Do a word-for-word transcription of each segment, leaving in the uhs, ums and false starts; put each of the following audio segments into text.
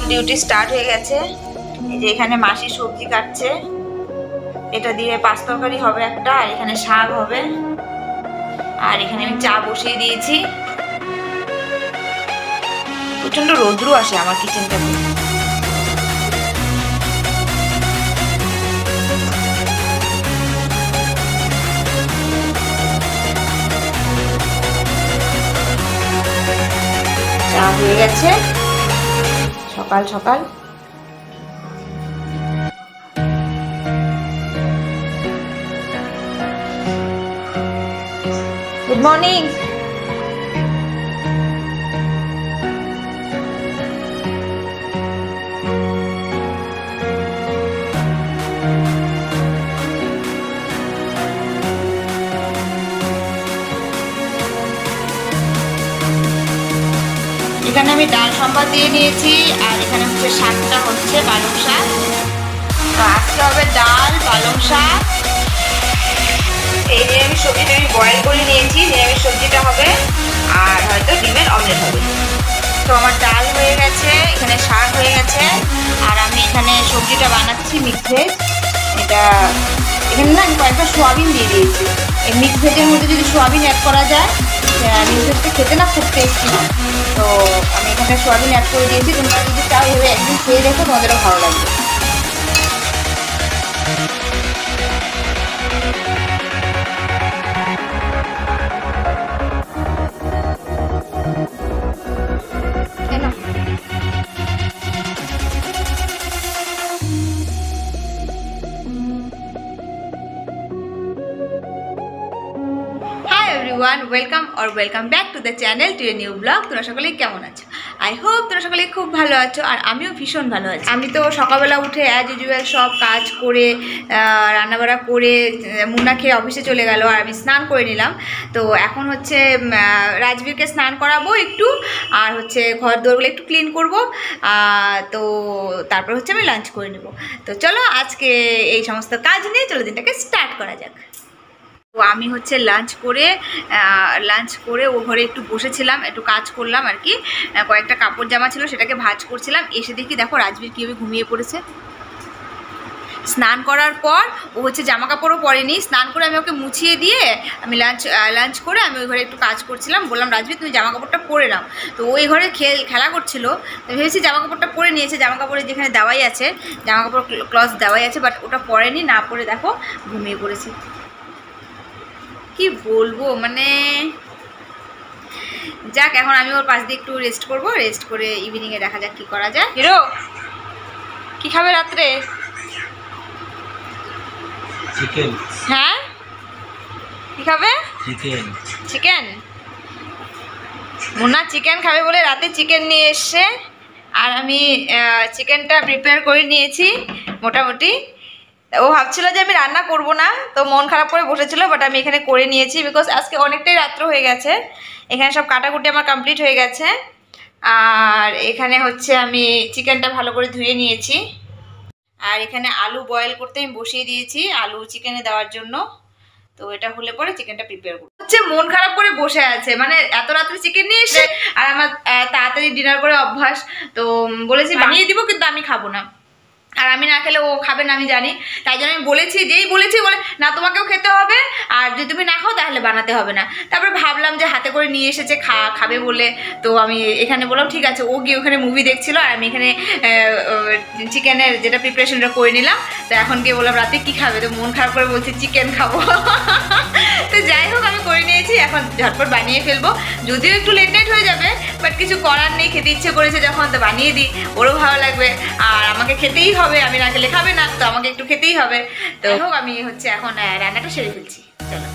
Duty start হয়ে গেছে। এই যে এখানে মাসি সবজি কাটছে, এটা দিয়ে পাঁচ তরকারি হবে একটা, আর এখানে শাক হবে, আর এখানে আমি চা বসিয়ে দিয়েছি। প্রচন্ড রৌদ্র আসে আমার কিচেনটাতে। চা হয়ে গেছে সকাল সকাল। Good morning. এখানে আমি ডাল সম্বাদ দিয়ে নিয়েছি, আর এখানে হচ্ছে শাকটা হচ্ছে পালং শাক। তো আজকে হবে ডাল, পালং শাক। এই নিরামিষ সবজিটা আমি বয়েল করে নিয়েছি, নিরামিষ সবজিটা হবে, আর হয়তো ডিমের অমলেট হবে। তো আমার ডাল হয়ে গেছে, এখানে শাক হয়ে গেছে, আর আমি এখানে সবজিটা বানাচ্ছি মিক্স ভেজ। এটা এখানে না আমি কয়েকটা সোয়াবিন দিয়ে দিয়েছি। এই মিক্স ভেজের মধ্যে যদি সোয়াবিন অ্যাড করা যায়, মিক্স ভেজটা খেতে না খুব টেস্টি হয়। তো আমি এখানে সোয়াবিন অ্যাড করে দিয়েছি। তোমরা যদি চাও এভাবে একদিন খেয়ে দেখো, তোমাদেরও ভালো লাগবে। Welcome or welcome back to the channel, to a new blog. তোমরা সকলেই কেমন আছো? আই হোপ তোমরা সকলেই খুব ভালো আছো, আর আমিও ভীষণ ভালো আছি। আমি তো সকালবেলা উঠে অ্যাজ ইউজুয়াল সব কাজ করে রান্নাবাড়া করে মুন্না খেয়ে অফিসে চলে গেল, আর আমি স্নান করে নিলাম। তো এখন হচ্ছে রাজবীরকে স্নান করাবো একটু, আর হচ্ছে ঘর দোরগুলো একটু ক্লিন করবো। তো তারপর হচ্ছে আমি লাঞ্চ করে নেব। তো চলো আজকে এই সমস্ত কাজ নিয়ে চলো দিনটাকে স্টার্ট করা যাক। তো আমি হচ্ছে লাঞ্চ করে লাঞ্চ করে ও ঘরে একটু বসেছিলাম, একটু কাজ করলাম আর কি। কয়েকটা কাপড় জামা ছিল, সেটাকে ভাঁজ করছিলাম। এসে দেখি দেখো রাজবীর কীভাবে ঘুমিয়ে পড়েছে। স্নান করার পর ও হচ্ছে জামা কাপড়ও পরেনি, স্নান করে আমি ওকে মুছিয়ে দিয়ে আমি লাঞ্চ লাঞ্চ করে আমি ওই ঘরে একটু কাজ করছিলাম। বললাম রাজবীর তুমি জামা কাপড়টা পরে নাও। তো ওই ঘরে খেল খেলা করছিল, তো ভেবেছি জামা কাপড়টা পরে নিয়েছে। জামা কাপড়ের যেখানে দেওয়াই আছে, জামা কাপড় ক্লথ দেওয়াই আছে, বাট ওটা পরেনি, না পরে দেখো ঘুমিয়ে পড়েছি। কি বলবো, মানে যাক, এখন আমি ওর পাশ দিয়ে একটু রেস্ট করব। রেস্ট করে ইভিনিংয়ে দেখা যাক কি করা যায়। হিরো কি খাবে রাত্রে? চিকেন। হ্যাঁ কি খাবে? চিকেন। চিকেন? মুন্না চিকেন খাবে বলে রাতে চিকেন নিয়ে এসছে, আর আমি চিকেনটা প্রিপেয়ার করে নিয়েছি মোটামুটি। ও ভাবছিল যে আমি রান্না করব না, তো মন খারাপ করে বসেছিল, বাট আমি এখানে করে নিয়েছি বিকজ আজকে অনেকটাই রাত্র হয়ে গেছে। এখানে সব কাটাকুটি আমার কমপ্লিট হয়ে গেছে, আর এখানে হচ্ছে আমি চিকেনটা ভালো করে ধুয়ে নিয়েছি, আর এখানে আলু বয়েল করতে আমি বসিয়ে দিয়েছি আলু চিকেনে দেওয়ার জন্য। তো এটা হলে পরে চিকেনটা প্রিপেয়ার করব। হচ্ছে মন খারাপ করে বসে আছে, মানে এত রাত্রে চিকেন নিয়ে এসে, আর আমার তাড়াতাড়ি ডিনার করে অভ্যাস। তো বলেছি বানিয়ে দিব, কিন্তু আমি খাবো না, আর আমি না খেলে ও খাবে না আমি জানি। তাই জন্য আমি বলেছি, যেই বলেছি বলে না তোমাকেও খেতে হবে, আর যদি তুমি না খাও তাহলে বানাতে হবে না। তারপরে ভাবলাম যে হাতে করে নিয়ে এসেছে খা খাবে বলে, তো আমি এখানে বললাম ঠিক আছে। ও গিয়ে ওখানে মুভি দেখছিল, আর আমি এখানে চিকেনের যেটা প্রিপারেশনটা করে নিলাম। তো এখন গিয়ে বললাম রাতে কি খাবে, তো মন খারাপ করে বলছি চিকেন খাবো। তো যাই হোক আমি করে নিয়েছি, এখন ঝটপট বানিয়ে ফেলবো। যদিও একটু লেট নাইট হয়ে যাবে, বাট কিছু করার নেই, খেতে ইচ্ছে করেছে যখন, তো বানিয়ে দিই, ওরও ভালো লাগবে, আর আমাকে খেতেই হবে। আমি না খেলে খাবে না, তো আমাকে একটু খেতেই হবে। তো হোক আমি হচ্ছে এখন রান্নাটা সেরে ফেলছি। চলো।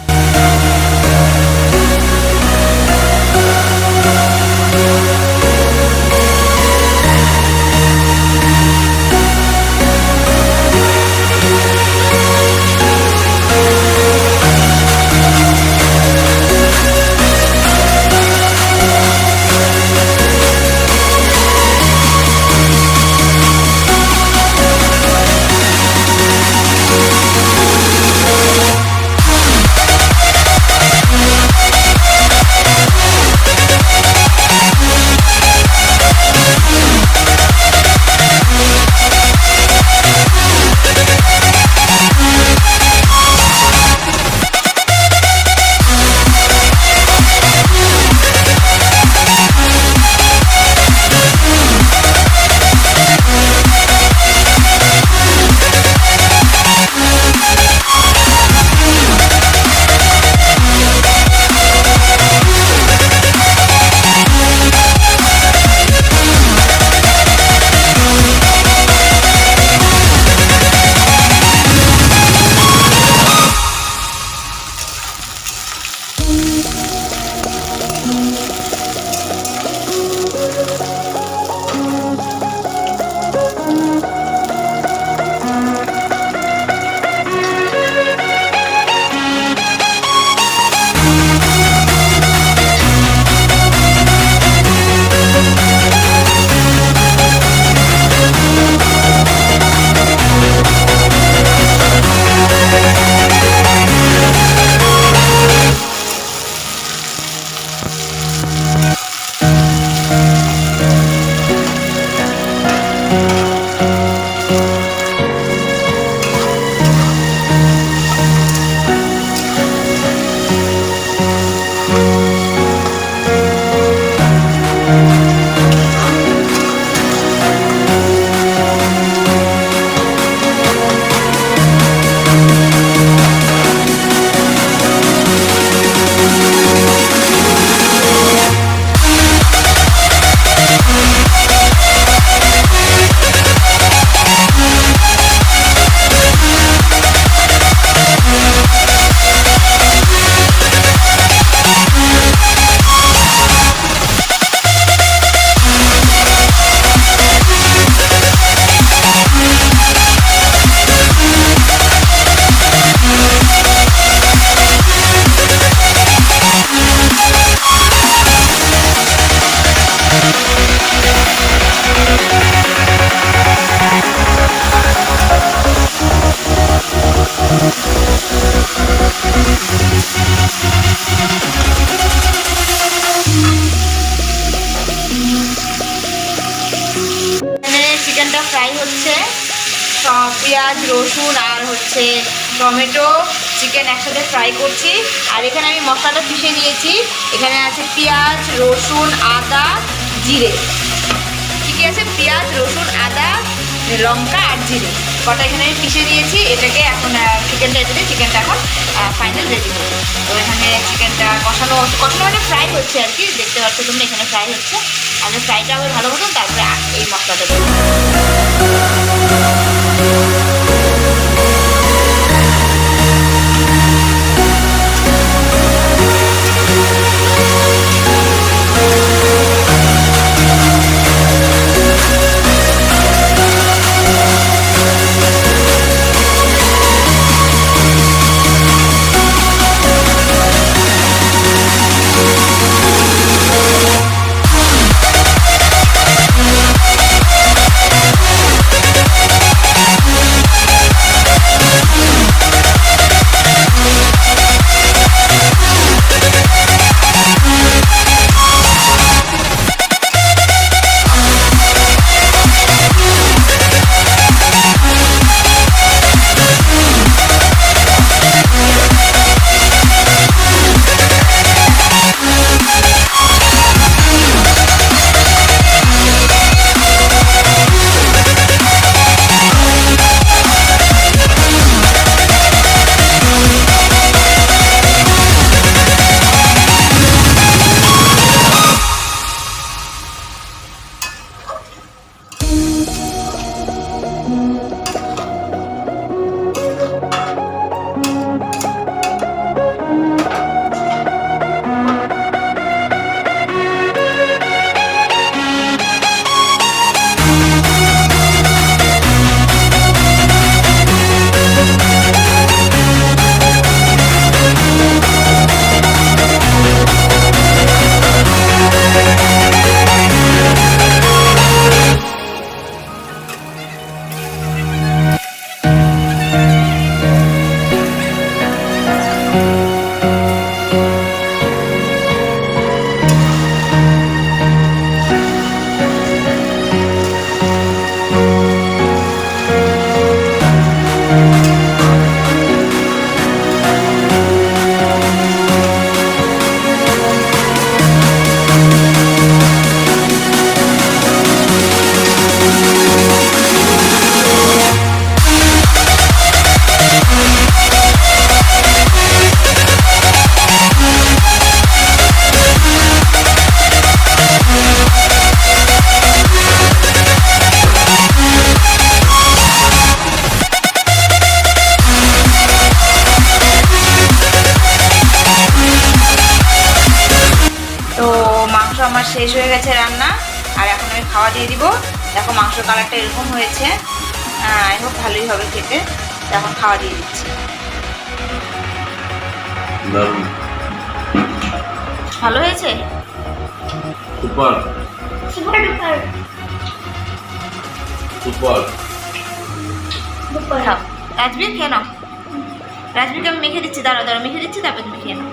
পেঁয়াজ রসুন আর হচ্ছে টমেটো চিকেন একসাথে ফ্রাই করছি। আর এখানে আমি মশলাটা পিষে নিয়েছি। এখানে আছে পেঁয়াজ রসুন আদা জিরে, কী কী আছে পেঁয়াজ রসুন আদা লঙ্কা আর জিরে কটা এখানে আমি পিষে নিয়েছি। এটাকে এখন চিকেনটা এটাতে চিকেনটা এখন ফাইনাল রেডি করবো। তো এখানে চিকেনটা কষানো কষানো মানে ফ্রাই হচ্ছে আর কি, দেখতে পাচ্ছ তোমরা এখানে ফ্রাই হচ্ছে। আমি ফ্রাইটা হবে ভালো মতন, তারপরে এই মশলাটা দেবো। আমার শেষ হয়ে গেছে রান্না, আর এখন আমি খাওয়া দিয়ে দিব। দেখো মাংস কালারটা এরকম হয়েছে, আই হোপ ভালোই হবে খেতে। এখন খাওয়া দিয়ে দিচ্ছি। ভালো হয়েছে, super super duper super duper. খাও রাজবীর, খেয়ে নাও। রাজবীরকে আমি মেখে দিচ্ছি, দাঁড়াও দাঁড়াও মেখে দিচ্ছি, তারপর তুমি খেয়ে নাও।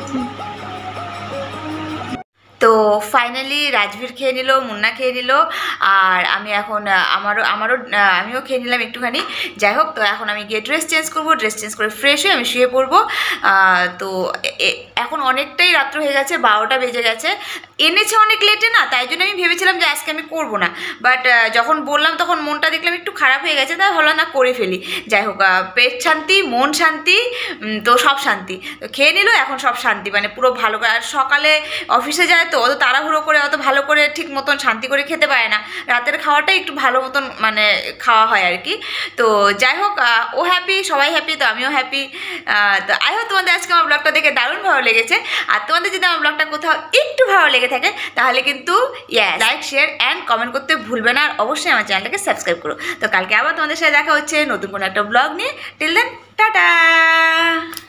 তো ফাইনালি রাজবীর খেয়ে নিল, মুন্না খেয়ে নিল, আর আমি এখন আমারও আমারও আমিও খেয়ে নিলাম একটুখানি। যাই হোক, তো এখন আমি গিয়ে ড্রেস চেঞ্জ করবো, ড্রেস চেঞ্জ করে ফ্রেশ হয়ে আমি শুয়ে পড়বো। তো এখন অনেকটাই রাত্র হয়ে গেছে, বারোটা বেজে গেছে। এনেছে অনেক লেটে না, তাই জন্য আমি ভেবেছিলাম যে আজকে আমি করবো না, বাট যখন বললাম তখন মনটা দেখলাম একটু খারাপ হয়ে গেছে, তাই ভাবলাম না করে ফেলি। যাই হোক, পেট শান্তি মন শান্তি, তো সব শান্তি। তো খেয়ে নিল, এখন সব শান্তি, মানে পুরো ভালো করে। আর সকালে অফিসে যায় তো অত তাড়াহুড়ো করে অত ভালো করে ঠিক মতন শান্তি করে খেতে পারে না, রাতের খাওয়াটাই একটু ভালো মতন মানে খাওয়া হয় আর কি। তো যাই হোক, ও হ্যাপি, সবাই হ্যাপি, তো আমিও হ্যাপি। তো আই হোপ তোমাদের আজকে আমার ব্লগটা দেখে দারুণ ভালো লেগেছে। আর তোমাদের যদি আমার ব্লগটা কোথাও একটু ভালো লেগে থাকে তাহলে কিন্তু yeah like share and comment করতে ভুলবে না, আর অবশ্যই আমার চ্যানেলটাকে সাবস্ক্রাইব করো। তো কালকে আবার তোমাদের সাথে দেখা হচ্ছে নতুন কোনো একটা ব্লগ নিয়ে। Till then tata.